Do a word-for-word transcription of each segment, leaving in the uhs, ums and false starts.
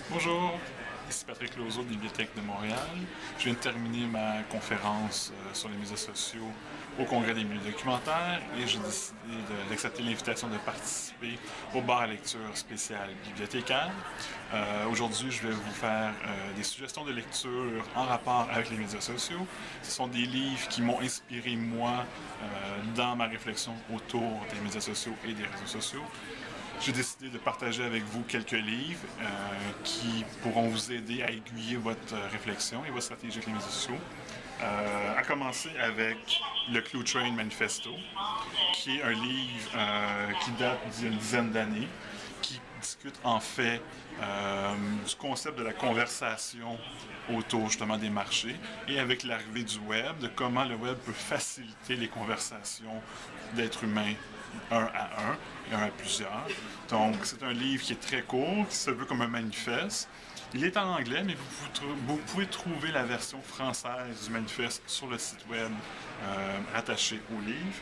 Bonjour, ici Patrick Lauseau de la Bibliothèque de Montréal. Je viens de terminer ma conférence euh, sur les médias sociaux au Congrès des milieux documentaires et j'ai décidé d'accepter l'invitation de participer au bar à lecture spécial bibliothécaire. Euh, Aujourd'hui, je vais vous faire euh, des suggestions de lecture en rapport avec les médias sociaux. Ce sont des livres qui m'ont inspiré, moi, euh, dans ma réflexion autour des médias sociaux et des réseaux sociaux. J'ai décidé de partager avec vous quelques livres euh, qui pourront vous aider à aiguiller votre réflexion et votre stratégie avec les médias sociaux. Euh, à commencer avec le Clue Train Manifesto, qui est un livre euh, qui date d'une dizaine d'années, qui discute en fait euh, du concept de la conversation autour justement des marchés et avec l'arrivée du web, de comment le web peut faciliter les conversations d'êtres humains un à un et un à plusieurs. Donc c'est un livre qui est très court, qui se veut comme un manifeste. Il est en anglais, mais vous, vous pouvez trouver la version française du manifeste sur le site web euh, rattaché au livre.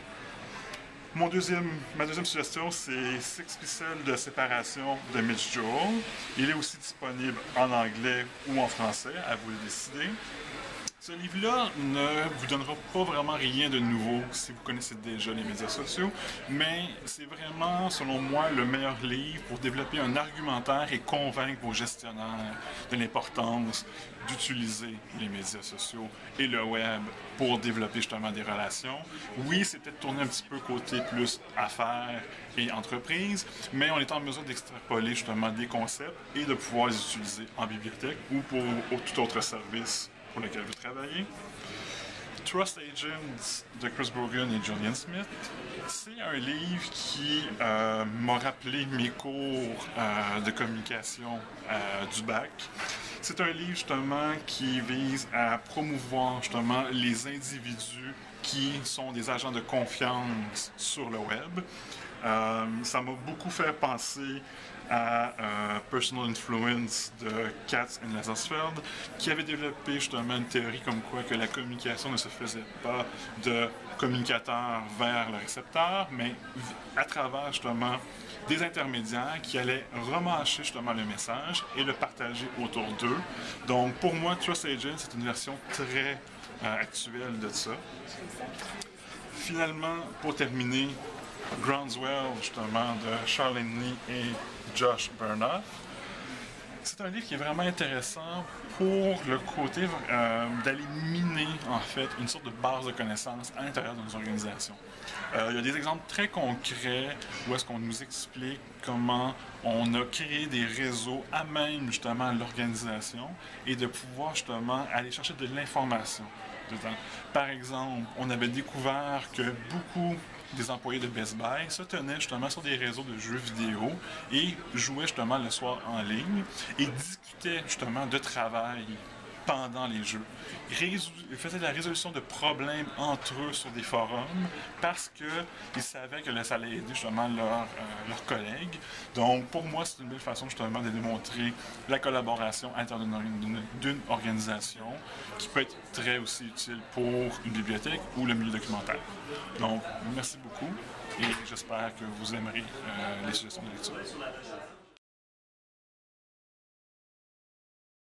Mon deuxième, ma deuxième suggestion, c'est Six Pixels de séparation de Mitch Joel. Il est aussi disponible en anglais ou en français, à vous de décider. Ce livre-là ne vous donnera pas vraiment rien de nouveau si vous connaissez déjà les médias sociaux, mais c'est vraiment, selon moi, le meilleur livre pour développer un argumentaire et convaincre vos gestionnaires de l'importance d'utiliser les médias sociaux et le web pour développer justement des relations. Oui, c'est peut-être tourné un petit peu côté plus affaires et entreprises, mais on est en mesure d'extrapoler justement des concepts et de pouvoir les utiliser en bibliothèque ou pour tout autre service pour lequel vous travaillez. Trust Agents de Chris Brogan et Julian Smith, c'est un livre qui euh, m'a rappelé mes cours euh, de communication euh, du bac. C'est un livre justement qui vise à promouvoir justement les individus qui sont des agents de confiance sur le web. Euh, ça m'a beaucoup fait penser à euh, Personal Influence de Katz et Lazarsfeld, qui avait développé justement une théorie comme quoi que la communication ne se faisait pas de communicateur vers le récepteur, mais à travers justement des intermédiaires qui allaient remâcher justement le message et le partager autour d'eux. Donc pour moi, Trust Agent, c'est une version très euh, actuelle de ça. Finalement, pour terminer, Groundswell, justement, de Charlene Lee et Josh Bernoff. C'est un livre qui est vraiment intéressant pour le côté euh, d'aller miner, en fait, une sorte de base de connaissances à l'intérieur de nos organisations. Euh, il y a des exemples très concrets où est-ce qu'on nous explique comment on a créé des réseaux à même, justement, l'organisation et de pouvoir, justement, aller chercher de l'information dedans. Par exemple, on avait découvert que beaucoup des employés de Best Buy se tenaient justement sur des réseaux de jeux vidéo et jouaient justement le soir en ligne et discutaient justement de travail pendant les jeux. Ils faisaient de la résolution de problèmes entre eux sur des forums parce qu'ils savaient que ça allait aider justement leurs euh, leurs collègues. Donc pour moi, c'est une belle façon justement de démontrer la collaboration interne d'une organisation qui peut être très aussi utile pour une bibliothèque ou le milieu documentaire. Donc merci beaucoup et j'espère que vous aimerez euh, les suggestions de lecture.